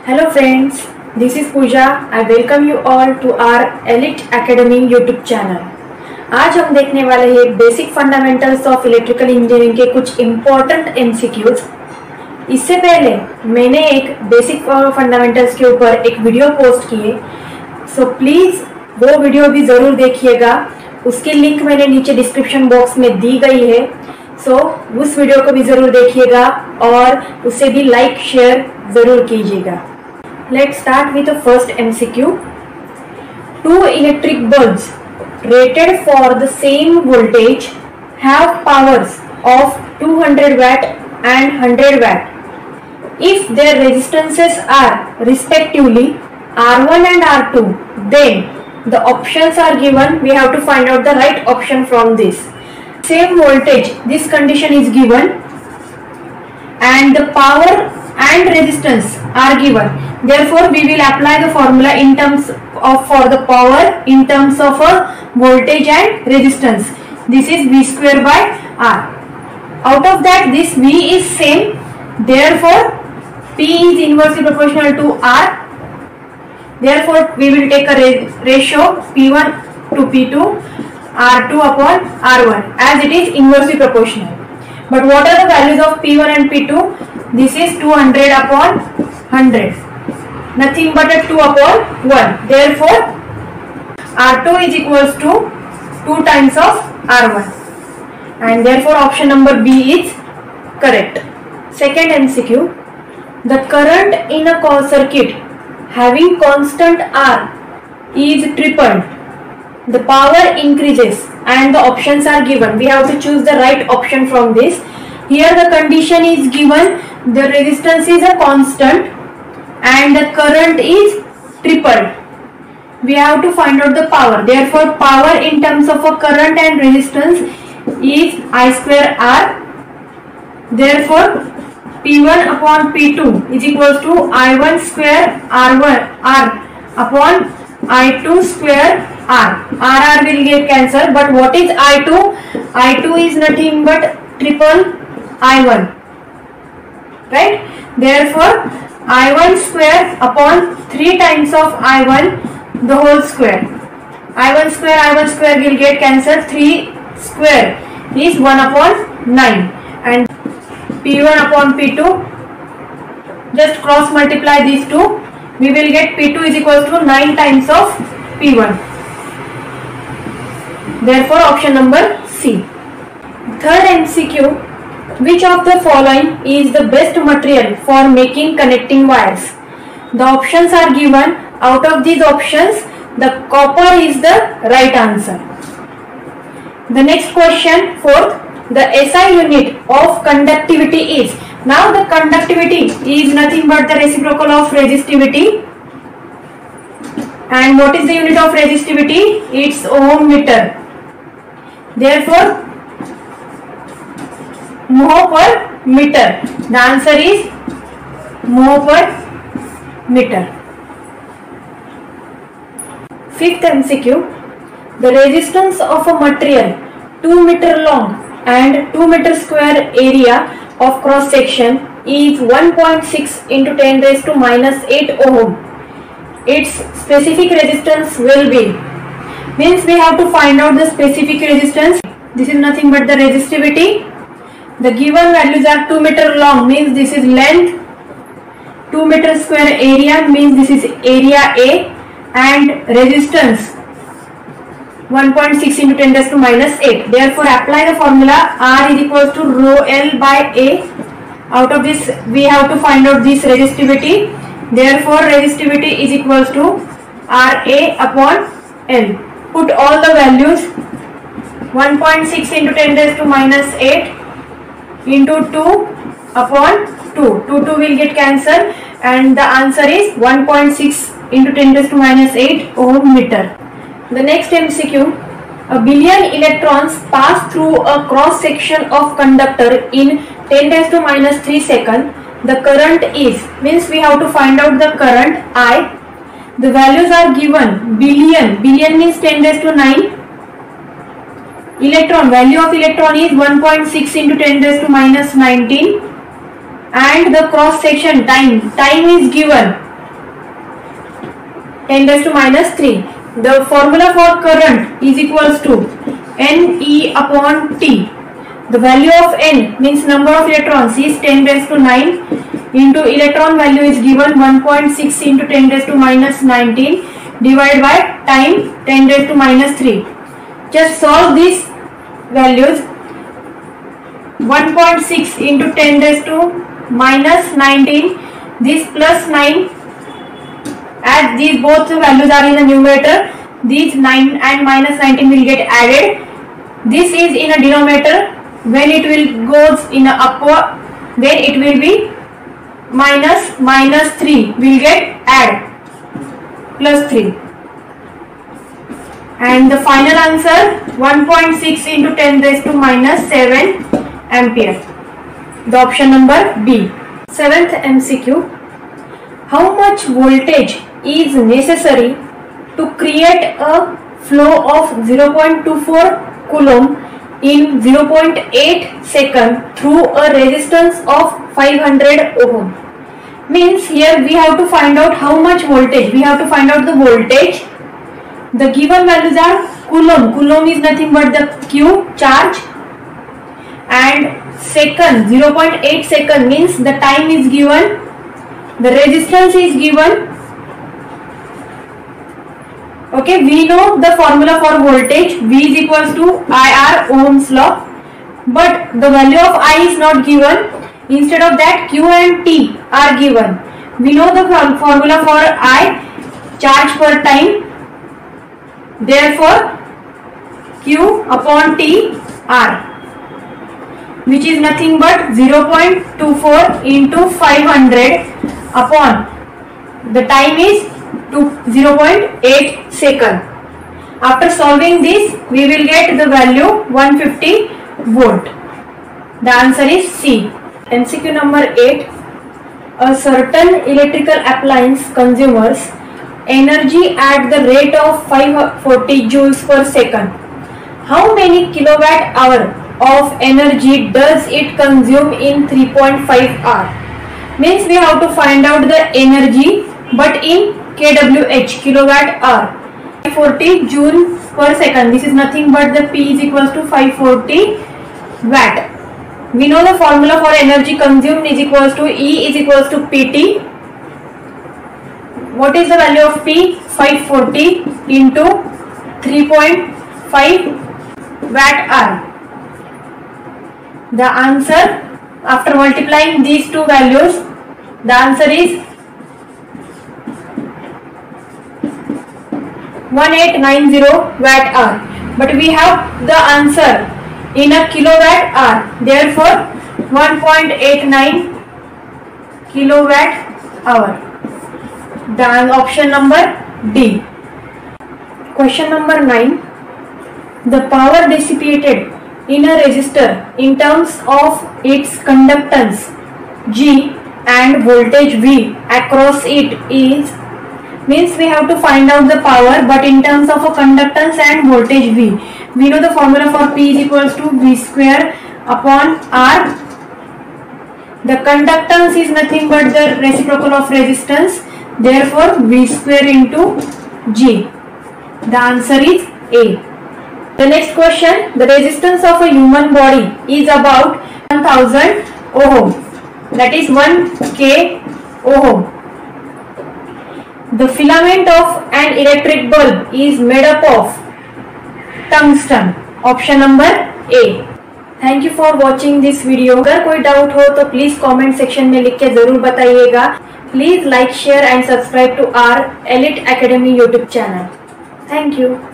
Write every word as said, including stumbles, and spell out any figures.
Hello friends, this is Pooja. I welcome you all to our Elite Academy YouTube channel. आज हम देखने वाले हैं basic fundamentals of electrical engineering के कुछ इम्पोर्टेंट एमसीक्यूज। इससे पहले मैंने एक बेसिक फंडामेंटल्स के ऊपर एक वीडियो पोस्ट की है, सो प्लीज़ वो वीडियो भी ज़रूर देखिएगा। उसकी लिंक मैंने नीचे डिस्क्रिप्शन बॉक्स में दी गई है, सो उस वीडियो को भी ज़रूर देखिएगा और उसे भी लाइक शेयर ज़रूर कीजिएगा। Let's start with the first M C Q. Two electric bulbs rated for the same voltage have powers of two hundred watt and one hundred watt. If their resistances are respectively R one and R two, then the options are given. We have to find out the right option from this. Same voltage, this condition is given, and the power and resistance are given. Therefore, we will apply the formula in terms of for the power in terms of a voltage and resistance. This is V square by R. Out of that, this V is same. Therefore, P is inversely proportional to R. Therefore, we will take a ratio P one to P two, R two upon R one, as it is inversely proportional. But what are the values of P one and P two? This is two hundred upon one hundred. Nothing but a two upon one. Therefore, R two is equals to two times of R one. And therefore, option number B is correct. Second M C Q. The current in a circuit having constant R is tripled. The power increases and the options are given. We have to choose the right option from this. Here the condition is given. The resistance is a constant and the current is tripled. We have to find out the power. Therefore, power in terms of a current and resistance is I square R. Therefore, P one upon P two is equals to I one square R one R upon I two square R. R R will get cancelled. But what is I two? I two is nothing but triple I one. Right? Therefore, I one square upon three times of I one the whole square. I one square I one square will get cancelled. three square is one upon nine. And P one upon P two, just cross multiply these two. We will get P two is equals to nine times of P one. Therefore, option number C. Third M C Q. Which of the following is the best material for making connecting wires? The options are given. Out of these options, the copper is the right answer. The next question, fourth, the S I unit of conductivity is. Now the conductivity is nothing but the reciprocal of resistivity. And what is the unit of resistivity? It's ohm meter. Therefore, mho per meter. The answer is mho per meter. Fifth M C Q. The resistance of a material two meter long and two meter square area of cross section is one point six into ten raised to minus eight ohm. Its specific resistance will be. Means we have to find out the specific resistance. This is nothing but the resistivity. The given values are two meter long, means this is length. two meter square area means this is area A, and resistance one point six into ten raised to minus eight. Therefore, apply the formula R is equals to rho L by A. Out of this, we have to find out this resistivity. Therefore, resistivity is equals to R A upon L. Put all the values. one point six into ten raised to minus eight into two upon two. two, two will get cancelled and the answer is one point six into ten raised to minus eight ohm meter. The next M C Q. A billion electrons pass through a cross section of conductor in ten raised to minus three seconds. The current is, means we have to find out the current I. The values are given. Billion, billion means ten raised to nine. Electron, value of electron is one point six into ten raised to minus nineteen, and the cross section time time is given ten raised to minus three. The formula for current is equals to N E upon T. The value of N means number of electrons is ten raised to nine into electron value is given one point six into ten raised to minus nineteen divided by time ten raised to minus three. Just solve these values. one point six into ten raised to minus nineteen, this plus nine, as these both values are in the numerator, these nine and minus nineteen will get added. This is in a denominator. When it will goes in a upward, then it will be minus minus three will get add plus three. And the final answer one point six into ten raised to minus seven ampere. The option number B. Seventh M C Q. How much voltage is necessary to create a flow of zero point two four coulomb in zero point eight second through a resistance of five hundred ohm? Means here we have to find out how much voltage. We have to find out the voltage. The given values are coulomb. Coulomb is nothing but the Q charge, and second zero point eight second means the time is given, the resistance is given. Okay, we know the formula for voltage. V is equals to I R, Ohm's law, but the value of I is not given. Instead of that, Q and T are given. We know the formula for I, charge per time. Therefore Q upon T R, which is nothing but zero point two four into five hundred upon the time is zero point eight second. After solving this, we will get the value one hundred fifty volt. The answer is C. M C Q number eight. A certain electrical appliance consumes energy at the rate of five hundred forty joules per second. How many kilowatt hour of energy does it consume in three point five hour? Means we have to find out the energy, but in K W H, kilowatt hour. five hundred forty joule per second. This is nothing but the P is equals to five hundred forty watt. We know the formula for energy consumed is equals to E is equals to P T. What is the value of P? five hundred forty into three point five watt hour. The answer, after multiplying these two values, the answer is eighteen ninety watt hour. But we have the answer in a kilowatt hour. Therefore, one point eight nine kilowatt hour. The option number D. Question number nine. The power dissipated in a resistor in terms of its conductance G and voltage V across it is, means we have to find out the power, but in terms of a conductance and voltage V. We know the formula for P is equals to V square upon R. The conductance is nothing but the reciprocal of resistance. Therefore, V square into G. The answer is A. The next question. The resistance of a human body is about one thousand ohm. That is one K ohm. The filament of an electric bulb is made up of tungsten. Option number A. Thank you for watching this video. अगर कोई doubt हो तो please comment section में लिख के जरूर बताइएगा। Please like share and subscribe to our Elite Academy YouTube channel. Thank you.